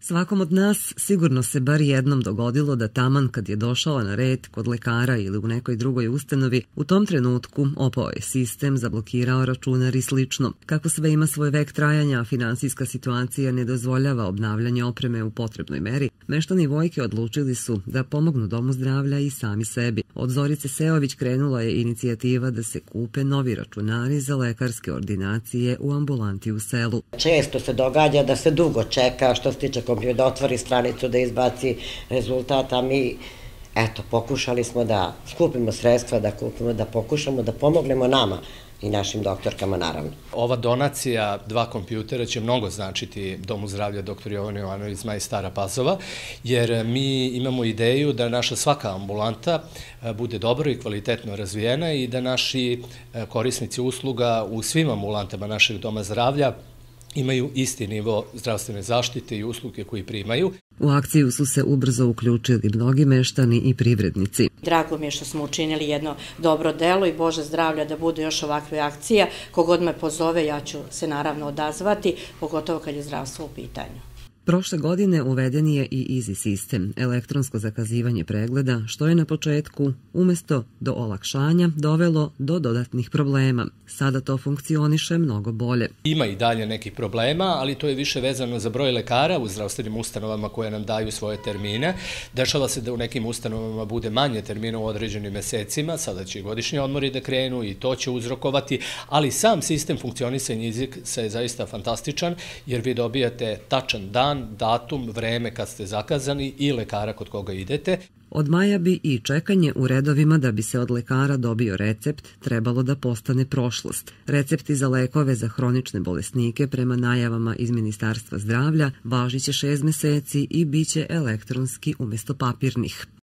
Svakom od nas sigurno se bar jednom dogodilo da taman kad je došao na red kod lekara ili u nekoj drugoj ustanovi, u tom trenutku opao je sistem, zablokirao računar i slično. Kako sve ima svoj vek trajanja, a finansijska situacija ne dozvoljava obnavljanje opreme u potrebnoj meri, meštani Vojke odlučili su da pomognu Domu zdravlja i sami sebi. Od Zorice Seović krenula je inicijativa da se kupe novi računari za lekarske ordinacije u ambulanti u selu. Često se događa da se dugo čeka što se tiče da otvori stranicu, da izbaci rezultat, a mi, pokušali smo da skupimo sredstva, da pokušamo da pomognemo nama i našim doktorkama, naravno. Ova donacija 2 kompjutera će mnogo značiti Domu zdravlja dr. Jovana Jovanović Zmaj Stara Pazova, jer mi imamo ideju da naša svaka ambulanta bude dobro i kvalitetno razvijena i da naši korisnici usluga u svim ambulantama našeg Doma zdravlja imaju isti nivo zdravstvene zaštite i usluge koji primaju. U akciju su se ubrzo uključili mnogi meštani i privrednici. Drago mi je što smo učinili jedno dobro delo i Bože zdravlja da bude još ovakve akcija. Kogod me pozove, ja ću se naravno odazvati, pogotovo kad je zdravstvo u pitanju. Prošle godine uveden je i EASY sistem, elektronsko zakazivanje pregleda, što je na početku, umesto do olakšanja, dovelo do dodatnih problema. Sada to funkcioniše mnogo bolje. Ima i dalje nekih problema, ali to je više vezano za broj lekara u zdravstvenim ustanovama koje nam daju svoje termine. Dešava se da u nekim ustanovama bude manje termina u određenim mesecima, sada će i godišnji odmori da krenu i to će uzrokovati, ali sam sistem funkcionisanja iziksa je zaista fantastičan, jer vi dobijate tačan dan, datum, vreme kad ste zakazani i lekara kod koga idete. Od maja bi i čekanje u redovima da bi se od lekara dobio recept trebalo da postane prošlost. Recepti za lekove za hronične bolesnike prema najavama iz Ministarstva zdravlja važiće 6 meseci i biće elektronski umesto papirnih.